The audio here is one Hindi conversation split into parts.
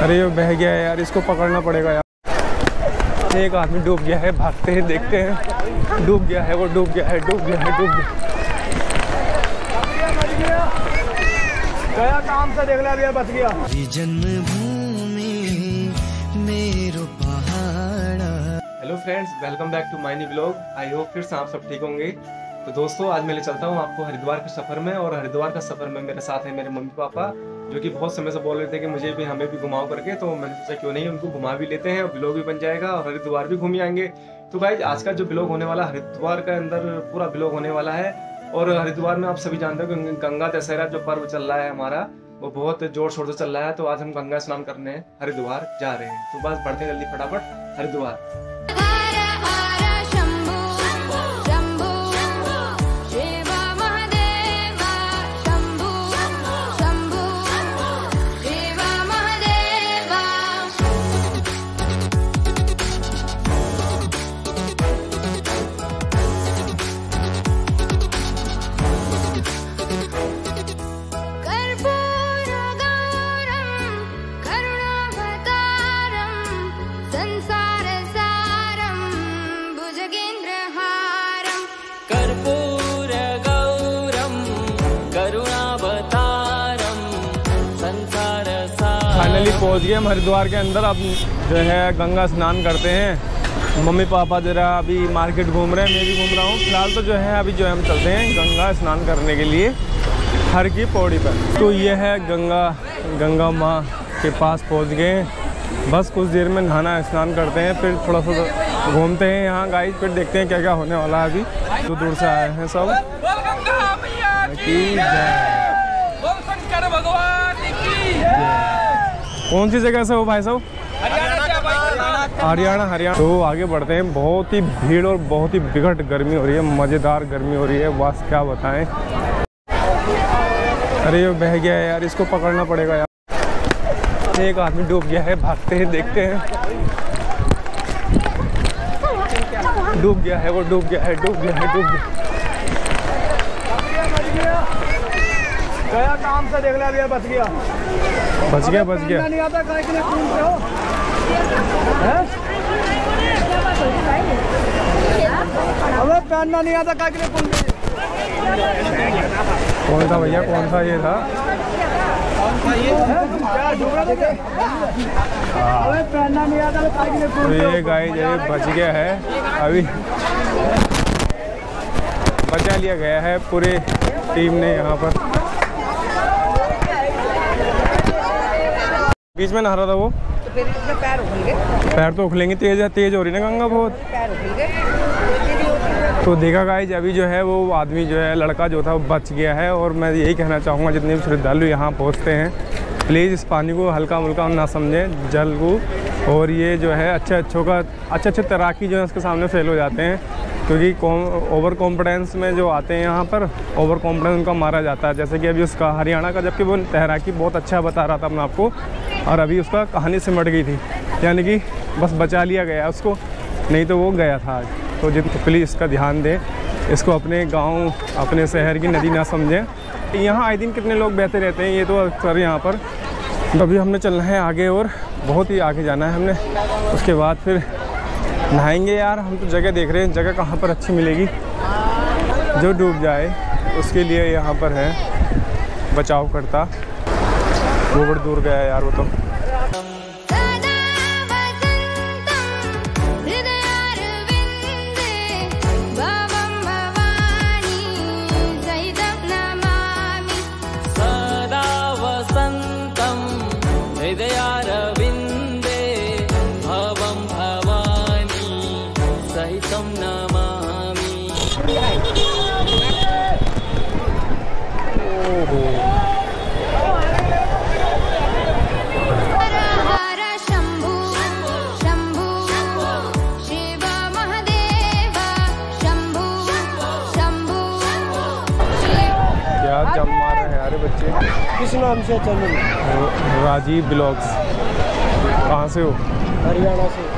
अरे ये बह गया है यार, इसको पकड़ना पड़ेगा यार। एक आदमी डूब गया है, भागते हैं देखते हैं। डूब गया है वो, डूब गया है, डूब गया है, डूब गया काम से देख लिया, बच गया। जन्मभूमि मेरो पहाड़। Hello friends, welcome back to my new vlog. I hope फिर से आप सब ठीक होंगे। तो दोस्तों, आज मैं ले चलता हूँ आपको हरिद्वार के सफ़र में। और हरिद्वार का सफ़र में मेरे साथ है मेरे मम्मी पापा, जो कि बहुत समय से बोल रहे थे कि मुझे भी हमें भी घुमाओ करके। तो मैंने सोचा क्यों नहीं उनको घुमा भी लेते हैं, और ब्लॉग भी बन जाएगा और हरिद्वार भी घूम आएंगे। तो गाइस, आज का जो ब्लॉग होने वाला हरिद्वार का अंदर पूरा ब्लॉग होने वाला है। और हरिद्वार में आप सभी जानते हो कि गंगा दशहरा जो पर्व चल रहा है हमारा, वो बहुत जोर शोर से चल रहा है। तो आज हम गंगा स्नान करने हरिद्वार जा रहे हैं। तो बस बढ़ते हैं जल्दी फटाफट हरिद्वार। फाइनली पहुंच गए हम हरिद्वार के अंदर। अब जो है गंगा स्नान करते हैं। मम्मी पापा जरा अभी मार्केट घूम रहे हैं, मैं भी घूम रहा हूँ। फिलहाल तो जो है अभी जो है हम चलते हैं गंगा स्नान करने के लिए हर की पौड़ी पर। तो ये है गंगा माँ के पास पहुँच गए। बस कुछ देर में नहाना स्नान करते हैं, फिर थोड़ा सा घूमते हैं यहाँ गाइस, फिर देखते हैं क्या क्या होने वाला है। अभी दूर दूर से आए हैं सब। कौन सी जगह से हो भाई साहब? हरियाणा। तो आगे बढ़ते हैं। बहुत ही भीड़ और बहुत ही बिकट गर्मी हो रही है, मज़ेदार गर्मी हो रही है, बस क्या बताएं। अरे ये बह गया है यार, इसको पकड़ना पड़ेगा यार। एक आदमी डूब गया है, भागते हैं देखते हैं। डूब गया है वो, डूब गया है, डूब गया है, डूब गया। गया काम से देख लिया, बच गया। बच गया, बच गया। नहीं आता काय के लिए पूछते हो? अबे पहनना नहीं आता काय के लिए पूछते? कौन था भैया, कौन सा ये था? क्या डूब रहा था? अबे पहनना नहीं आता तो काय के लिए पूछते हो? ये गाइस ये बच गया है, अभी बचा लिया गया है पूरी टीम ने यहाँ पर। बीच में नहा रहा था वो, तो फिर इसमें पैर उखलेंगे। पैर तो उखलेंगे, तेज हो रही ना गंगा बहुत। पैर उखलेंगे। तो देखा गाइस, अभी जो है वो आदमी जो है, लड़का जो था वो बच गया है। और मैं यही कहना चाहूँगा जितने भी श्रद्धालु यहाँ पहुँचते हैं, प्लीज़ इस पानी को हल्का मुल्का ना समझें, जल को। और ये जो है अच्छे तैराकी जो है उसके सामने फेल हो जाते हैं, क्योंकि ओवर कॉन्फिडेंस में जो आते हैं यहाँ पर, ओवर कॉन्फिडेंस उनका मारा जाता है। जैसे कि अभी उसका हरियाणा का, जबकि वो तैराकी बहुत अच्छा बता रहा था मैं आपको, और अभी उसका कहानी सिमट गई थी, यानी कि बस बचा लिया गया उसको, नहीं तो वो गया था आज। तो प्लीज़ इसका ध्यान दें, इसको अपने गांव अपने शहर की नदी ना समझें। यहाँ आए दिन कितने लोग बहते रहते हैं, ये तो अक्सर यहाँ पर। तो अभी हमने चलना है आगे, और बहुत ही आगे जाना है हमने। उसके बाद फिर नहाएंगे यार। हम तो जगह देख रहे हैं, जगह कहाँ पर अच्छी मिलेगी जो डूब जाए, उसके लिए यहाँ पर है बचाव करता। वो बड़ी दूर गया है यार वो तो। जम मार रहे हैं यार बच्चे। किस नाम से चैनल? राजीव ब्लॉग्स। कहाँ से हो? हरियाणा से।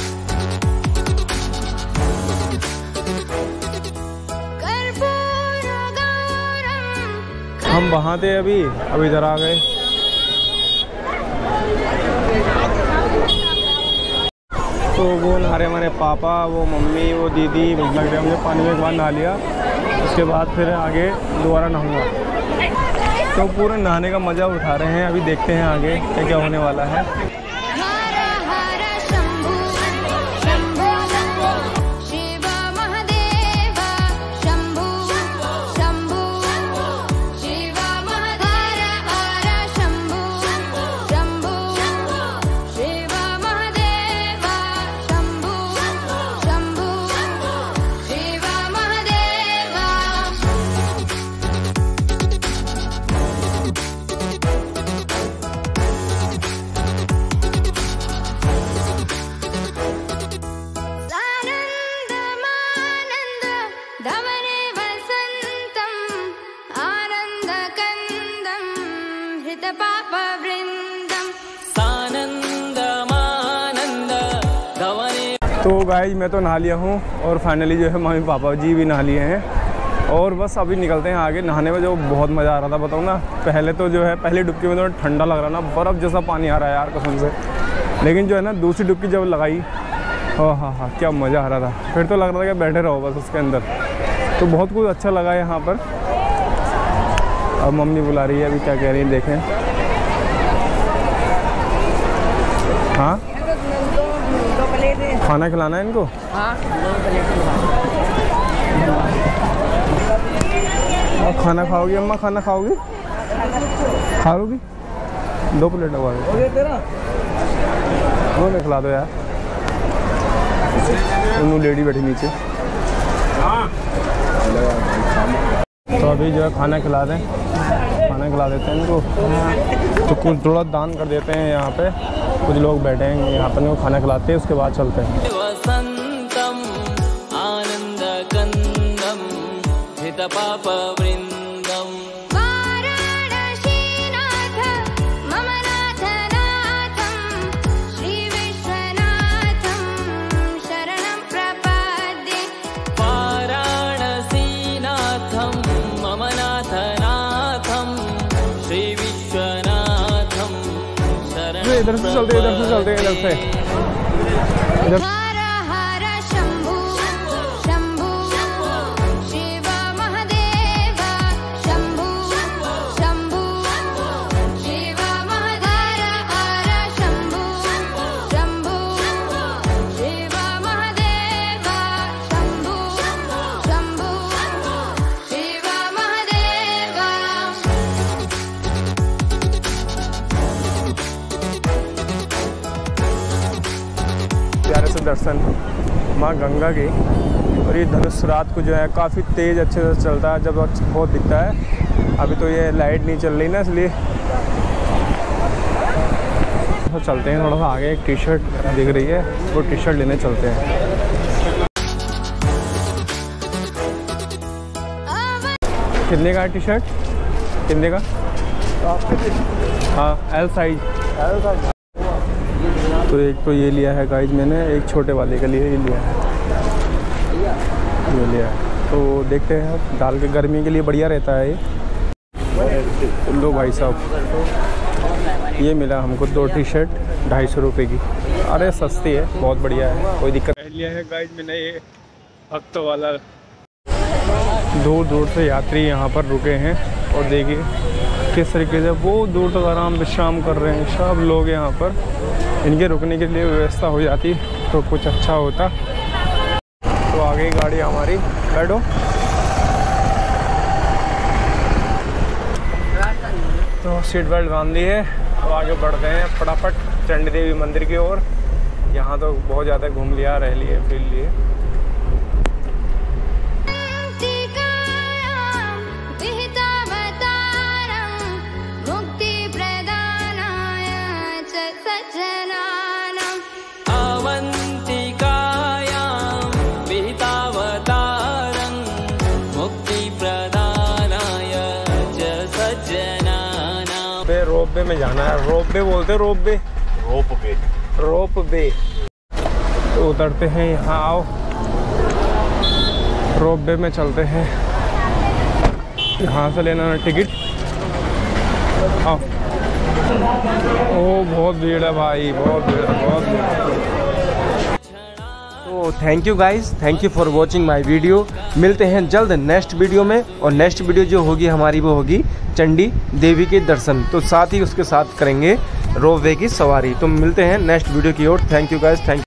कर्पूर हम वहाँ थे अभी इधर आ गए। तो वो नहा रहे हमारे पापा, वो मम्मी, वो दीदी। लग गया मुझे पानी में एक बार नहा लिया, उसके बाद फिर आगे दोबारा नहाऊंगा। तो पूरा नहाने का मज़ा उठा रहे हैं। अभी देखते हैं आगे क्या क्या होने वाला है। तो गाइस मैं तो नहा लिया हूँ और फाइनली जो है मम्मी पापा जी भी नहा लिए हैं और बस अभी निकलते हैं आगे। नहाने में जो बहुत मज़ा आ रहा था बताऊँ ना, पहले तो जो है पहली डुबकी में तो ठंडा लग रहा ना, बर्फ़ जैसा पानी आ रहा है यार कसम से। लेकिन जो है ना दूसरी डुबकी जब लगाई, हाँ क्या मज़ा आ रहा था। फिर तो लग रहा था कि बैठे रहो बस उसके अंदर। तो बहुत कुछ अच्छा लगा यहाँ पर। अब मम्मी बुला रही है, अभी क्या कह रही है देखें। हाँ खाना खिलाना है इनको। हाँ अब खाना खाओगी अम्मा? खाना खाओगी? खाओगी? 2 प्लेट लगवा दो। वो नहीं खिला दो यार। उन्होंने लेडी बैठी नीचे। तो अभी जो है खाना खिला दें, खाना खिला देते हैं इनको। तो कुछ थोड़ा दान कर देते हैं यहाँ पे। कुछ लोग बैठे हैं यहाँ पर, वो खाना खिलाते हैं, उसके बाद चलते हैं। वसंतम आनंद कंदम हित पाप वृंदम वाराणसीनाथ मम नाथ नाथम श्री विश्वनाथम शरणं प्रपद्ये। वाराणसीनाथम मम नाथ नाथम श्री विश्वनाथम शरणं। इधर से चलते हैं, इधर से चलते हैं, इधर से इधर। प्यारे से दर्शन माँ गंगा की। और ये धनुष रात को जो है काफ़ी तेज़ अच्छे से चलता है, जब बहुत दिखता है। अभी तो ये लाइट नहीं चल रही ना, इसलिए तो चलते हैं थोड़ा सा आगे। एक टी शर्ट दिख रही है, वो टी शर्ट लेने चलते हैं। कितने का है टी शर्ट? कितने का? हाँ एल साइज। तो एक तो ये लिया है गाइस मैंने, एक छोटे वाले के लिए ये लिया है, ये लिया है। तो देखते हैं, डाल के गर्मी के लिए बढ़िया रहता है ये। लो भाई साहब, ये मिला हमको 2 टी शर्ट 250 रुपये की। अरे सस्ती है, बहुत बढ़िया है, कोई दिक्कत नहीं। लिया है गाइस मैंने ये भक्त वाला। दूर दूर से यात्री यहाँ पर रुके हैं और देखिए किस तरीके से वो दूर तक आराम विश्राम कर रहे हैं। सब लोग यहाँ पर, इनके रुकने के लिए व्यवस्था हो जाती तो कुछ अच्छा होता। तो आगे गाड़ी हमारी, बैठो। तो सीट बेल्ट बांध दी है, तो आगे बढ़ते हैं फटाफट चंडी देवी मंदिर की ओर। यहाँ तो बहुत ज़्यादा घूम लिया, रह लिए, फिर लिए। रोपवे में जाना है। रोपवे बोलते, रोपवे रोपवे। तो उतरते हैं यहाँ, आओ रोपवे में चलते हैं। यहाँ से लेना है टिकट आओ। ओ बहुत भीड़ है भाई, बहुत भीड़ है, बहुत भीड़ है। तो thank you guys, thank you for watching my video. मिलते हैं जल्द नेक्स्ट वीडियो में, और नेक्स्ट वीडियो जो होगी हमारी वो होगी चंडी देवी के दर्शन, तो साथ ही उसके साथ करेंगे रोपवे की सवारी। तो मिलते हैं नेक्स्ट वीडियो की ओर। Thank you guys, thank you.